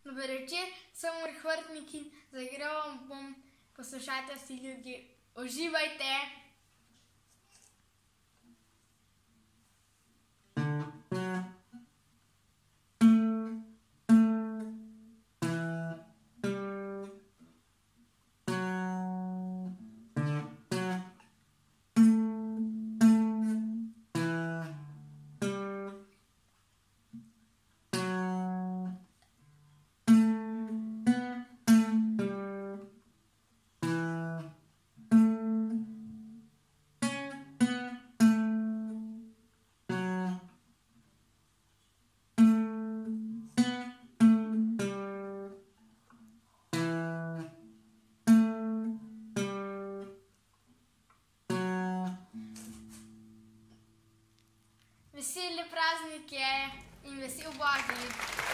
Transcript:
Dober večer, sem Ulrich Vrtnik in zaigral vam bom Poslušajte vsi ljudje. Uživajte! Veseli praznik je in vesel Božič.